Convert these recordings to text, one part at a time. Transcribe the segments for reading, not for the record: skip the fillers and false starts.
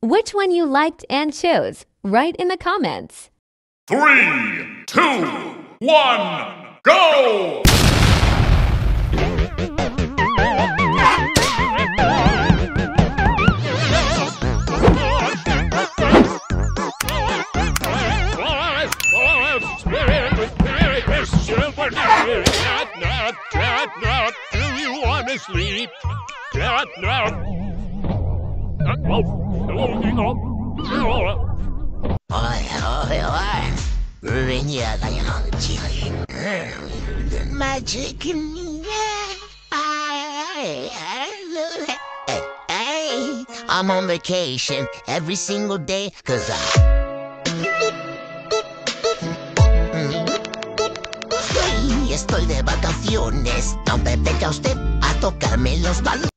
which one you liked and chose. Write in the comments. 3, 2, 1, go! CATNAP, do you want to sleep? CATNAP. Magic in me. I'm on vacation every single day, 'cause estoy de vacaciones. No me venga usted a tocarme los balones.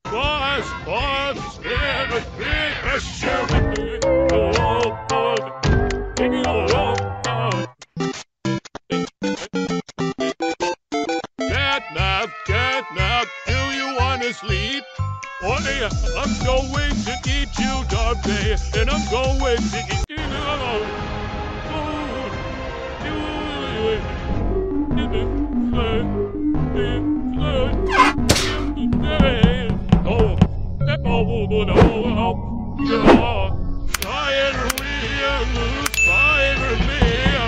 CATNAP, do you want to sleep? Boy, I'm going to eat you, Darby, and I'm going to eat you.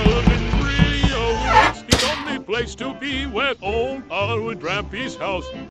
It's the only place to be when old Howard Rampy's house.